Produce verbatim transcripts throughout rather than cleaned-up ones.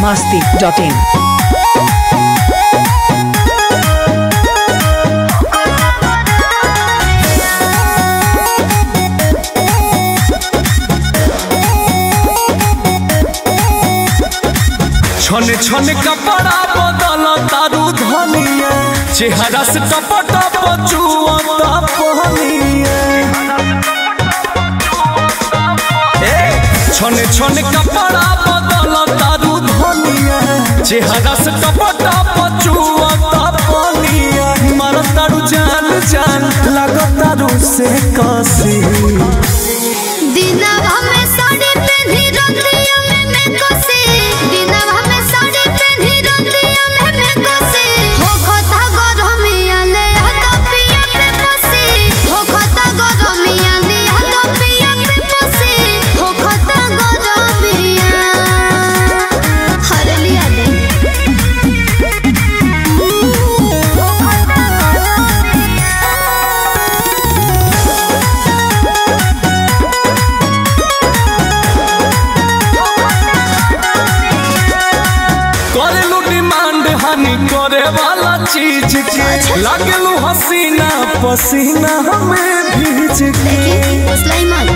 masti dot in. छने छने कपड़ा बदल तारू धनिया चेहरा से टप टप चुआता पहनिया छने छने कपड़ा बदल तारू धनिया चेहरा से टप टप चुआता पहनिया मार तारू जान जान लग तारू से कसी दिनवा में साड़ी पहनी रतिया में मैं कसी दिनवा में साड़ी पहनी रतिया में मैं कसी हो खता गरमिया ले हाथ पिया पे पसी हो खता गरमिया ले हाथ पिया पे पसी हो खता गरमिया हर लिया दे हो खता करे वाला चीज के लागलू हसीना पसीना हमें भीज के सुलेमान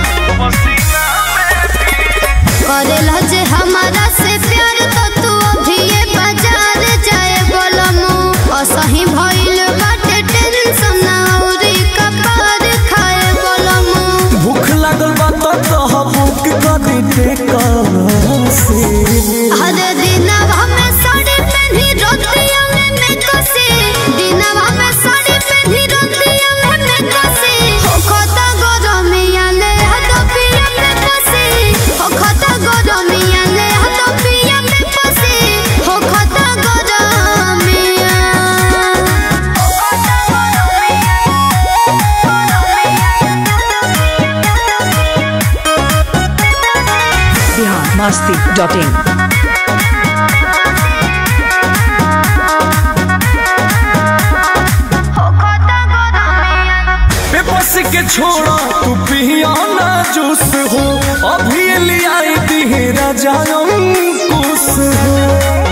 करेला जे हमारा से प्यार तो तू अभी ये बाजार जाए बोलमु असही भइल बाटे टेंशन ना औरी कपार खाए बोलमु भूख लागल बा तो कह भूख कदी टेका से हर दिनवा में साड़ी पहनी रतिया में मैं कसी दिनवा में साड़ी पहनी रतिया में मैं कसी हो खता गरमिया ले हाथ पिया में पसी हो खता गरमिया ले हाथ पिया में पसी हो खता गरमिया हो खता Bihar masti dot in. के छोड़ा तू पिया ना जूस हो अभी लिया दी राजा कुछ हो